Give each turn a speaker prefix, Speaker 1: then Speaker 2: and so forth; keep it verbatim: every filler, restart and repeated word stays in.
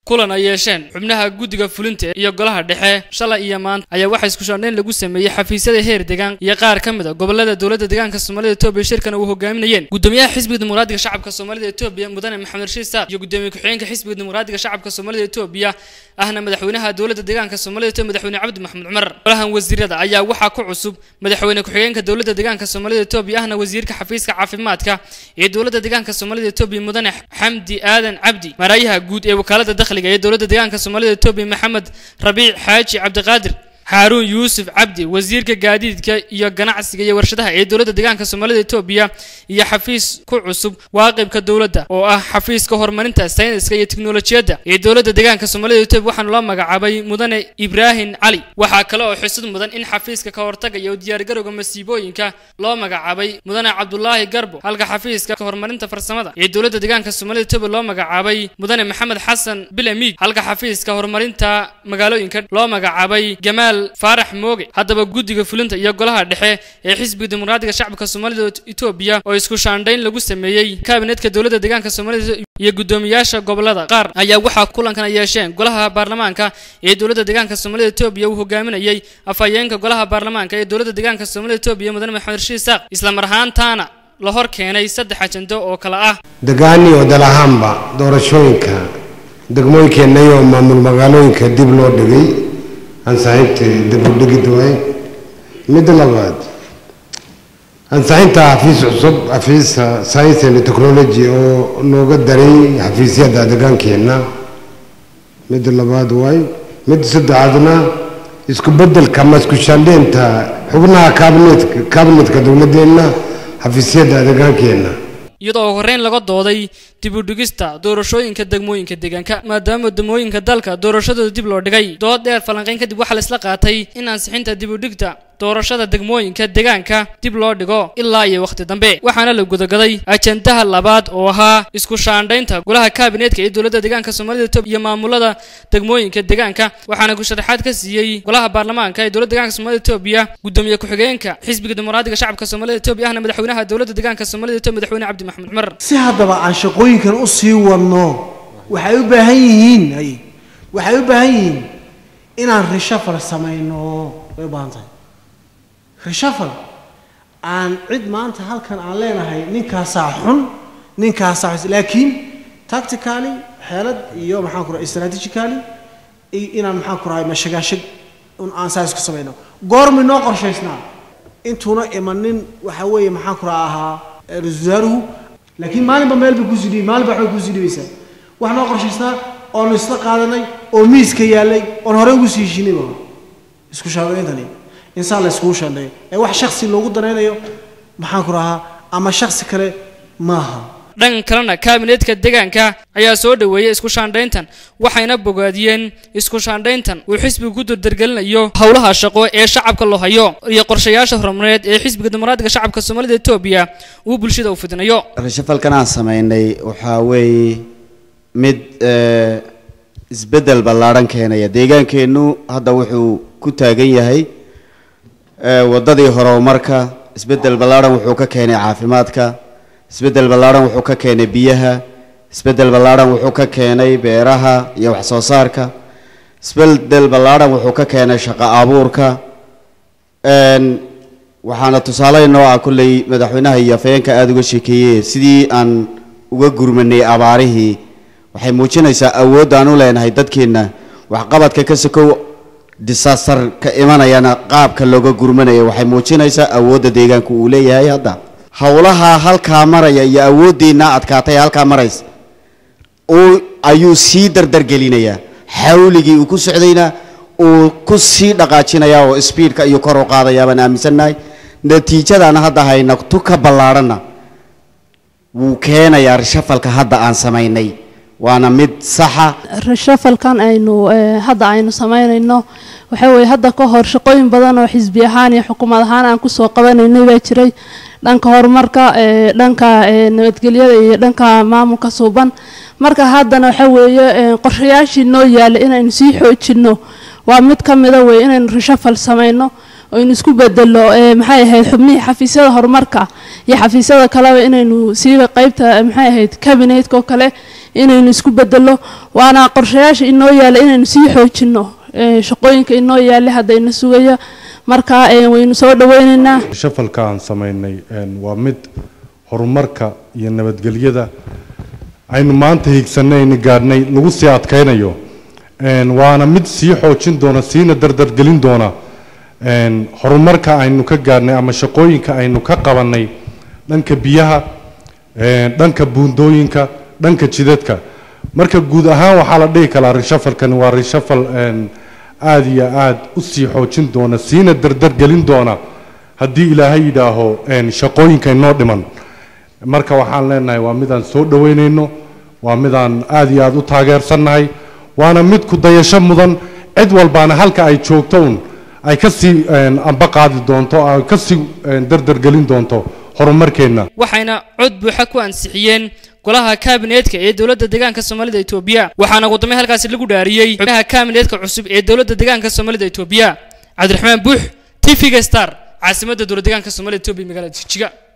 Speaker 1: kulan ay yeesheen xubnaha guddiga fulinta iyo golaha dhexe shalay iyo maanta ayaa waxa isku shaandhayn lagu sameeyay xafiisyada heer deegaan iyo qaar ka mid ah gobolada dowladda deegaanka Soomaalida Itoobiya shirkan uu hogaaminayeen gudoomiyaha xisbiga dimuqraadiga shacabka Soomaalida Itoobiya mudane Maxamed Rashiid Saaq iyo gudoomiye ku-xigeenka xisbiga dimuqraadiga shacabka Soomaalida Itoobiya ahna madaxweynaha dowladda deegaanka Soomaalida Itoobiya madaxweyne Cabdi Maxamed Cumar golahan wasiirada ayaa waxa ku cusub madaxweyne ku-xigeenka dowladda deegaanka Soomaalida Itoobiya ahna wasiirka xafiiska caafimaadka ee dowladda deegaanka Soomaalida Itoobiya mudane Xamdi Aadan Cabdi marayaha guud ee wakaalada dakhliga ee dowladda deegaanka Soomaalida Itoobiya Maxamed Rabiic Xaaji Cabdi Qaadir Harun Yusuf Cabdi wasiirka gaadiidka iyo ganacsiga iyo warshadaha ee dowladda deegaanka Soomaalida Itoobiya iyo xafiis ku cusub waaqibka dowladda oo ah xafiiska horumarinta sayniska iyo tiknoolajiyadda ee dowladda deegaanka Soomaalida Itoobiya waxaan loo magacaabay mudane Ibrahim Ali waxa kale oo xusid mudan in xafiiska ka hortagga iyo diyaar garowga masiibooyinka loo magacaabay mudane Cabdullaahi Garbo halka xafiiska horumarinta farsamada ee dowladda deegaanka Soomaalida Itoobiya loo magacaabay mudane Maxamed Xasan Bilamid halka xafiiska horumarinta magaalooyinka loo magacaabay Jamaal Farax Mooge hadaba guddiga fulinta iyo golaha dhexe ee xisbiga dimuqraadiga shacabka Soomaalida Itoobiya oo isku shaandhayn lagu sameeyay kabinetka dowladda deegaanka Soomaalida iyo gudoomiyaasha gobolada qaar ayaa waxa kulankan ay yeesheen golaha baarlamaanka ee dowladda deegaanka Soomaalida Itoobiya uu hogaaminayay afayeenka golaha baarlamaanka ee dowladda deegaanka Soomaalida Itoobiya mudane Maxamed Rashiid Saaq isla mar ahaantaana la hor keenay saddex ajando oo kala ah
Speaker 2: deegaani oo dalahaanba doorashooyinka degmooyinka iyo maamul magaalooyinka dib loo dhigay aan saaxiibtay dib u dhigi doonay mid labaad aan saaxiibta xafiis cusub xafiis science and technology oo nooga daray xafiisyada deegaankeena mid labaad way mid saddexaadna isku bedelka ma isku shaandheynta xubnaha cabinet cabinetka dowladeena xafiisyada deegaankeena
Speaker 1: iyadoo horreyn laga dooday dib u dhigista doorashooyinka degmooyinka deegaanka maadaama degmooyinka dalka doorashadooda dib loo dhigay dood dheer falanqayn kadib waxa la isla qaatay in ansixinta dib u dhigta doorashada degmooyinka deegaanka dib loo dhigo ilaa iyo waqti dambe waxaana la gudagaday ajandaha labaad oo ahaa isku shaandhaynta golaha kabinetka ee dowladda deegaanka Soomaalida Itoobiya iyo maamulada degmooyinka deegaanka waxaana ku sharaxaad ka siiyay golaha baarlamaanka ee dowladda deegaanka Soomaalida Itoobiya gudoomiye ku-xigeenka xisbiga dimuqraadiga shacabka Soomaalida Itoobiya ahna madaxweynaha dowladda deegaanka Soomaalida Itoobiya madaxweyne Cabdi Maxamed Cumar
Speaker 3: si hadaba aan shaqooyinkan u sii wadno waxay u baahan yihiin ay waxay u baahan yihiin inaan reshafal sameeyno way baahan tahay reshafal aan cid maanta halkan aan leenahay ninkaas xun ninkaas laakiin tactically xeelad iyo maxaan ku raay strategically inaan maxaan ku raay mashagaashig un aan saas ku sameeyno goormi noo qorshaysnaa intuuna imanin waxa weeye maxaan ku raahaa wasaaruhu laakiin maalinba meel ba ku sidii maalinba waxa ku sidiyaysa wax noo qorshaysnaa oo isla qaadanay oo miiska yaalay oo hore ugu sii shinayba isku shaandhayntan insaan la isku shaandhay ee wax shakhsi loogu danaynayo maxaan ku rahaa ama shakhsi kale maaha
Speaker 1: dhan kalena kabinetka deegaanka ayaa soo dhaweeyay isku shaandhayntan waxayna bogaadiyeen isku shaandhayntan uu xisbigu ku dardargelinayo hawlaha shaqo ee shacabka loo hayo iyo qorshayaasha horumarineed ee xisbiga dimuqraadiga shacabka Soomaalida Itoobiya uu bulshada u fidinayo
Speaker 4: reshafalkan aan sameeynay waxa weeye mid isbedel ballaaran keenaya deegaankeenu hadda wuxuu ku taagan yahay wadadii horumarka isbedel ballaaran wuxuu ka keenay caafimaadka isbedel ballaaran wuxuu ka keenay biyaha isbedel ballaaran wuxuu ka keenay beeraha iyo wax soo saarka isbedel ballaaran wuxuu ka keenay shaqo abuurka een waxaana tusaale inoo ah kullay madaxweynaha iyo afayeenka aad uga sheekeeyay sidii aan uga gurmanay abaarihii waxay muujinaysaa awood aan u leenahay dadkeena wax qabadka ka sokow disaster ka imanayana qaabka looga gurmanayo waxay muujinaysaa awoodda deegaanka uu leeyahay hadda hawlaha halka maraya iyo awoodiina adkaatay halka maraysa oo ayuu sii dardargelinaya xawligii uu ku socdayna oo ku sii dhaqaajinaya oo speedka iyo kor u qaadaya baan aaminsanahay natiijadana hadda hayna tu ka ballaarana wuu keenayaa reshafalka hadda aan sameynay waana mid saxa
Speaker 5: reshafalkan aynu hadda aynu sameynayno waxa weeye hadda ka hor shaqooyin badan oo xisbi ahaan iyo xukuumad ahaan aan ku soo qabanaynay baa jiray dhanka horumarka ee dhanka nabadgelyada iyo dhanka maamulka suuban marka haddana waxa weeye qorshayaashii noo yaala in aynu sii xoojino waa mid ka mid ah way inaynu reshafal samayno oo in isku bedelo ee maxay ahayd xubnihii xafiisyada horumarka iyo xafiisyada kale inaynu siiba qaybta maxay ahayd cabinet ko kale inaynu isku bedelo waana qorshayaasha inoo yaala inaynu sii xoojino shaqooyinka inoo yaala hadda ina sugaya marka waynu soo dhaweynaynaa
Speaker 6: shafalka aan sameynay waa mid horumarka iyo nabadgelyada aynu maanta higsanayna gaarnay lagu sii adkaynayo een waana mid sii xoojin doona siina dardar gelin doona een horumarka aynu ka gaarnay ama shaqooyinka aynu ka qabanay dhanka biyaha een dhanka buundooyinka dhanka jidadka marka guud ahaan waxa la dhigi kala reshafalkan waa reshafal een aad iyo aad u sii xoojin doona siina dardar gelin doona haddii ilaahay yidhaaho een shaqooyinka inoo dhiman marka waxaan leenahay waa midaan soo dhaweynayno waa midaan aad iyo aad u taageersannahay waana mid ku dayasho mudan cid walbaana halka ay joogto un ay ka sii amba qaadi doonto ay ka sii dardar gelin doonto horumarkeena
Speaker 1: waxayna cod buuxa ku ansixiyeen golaha cabinetka ee dawladda deegaanka Soomaalida Itoobiya waxaana gudoomiye halkaas lagu dhaariyay xubnaha cabinetka cusub ee dawladda deegaanka Soomaalida Itoobiya Cabdiraxmaan Buux T V Star caasimadda dawladda deegaanka Soomaalida Itoobiya magaalada Jigjiga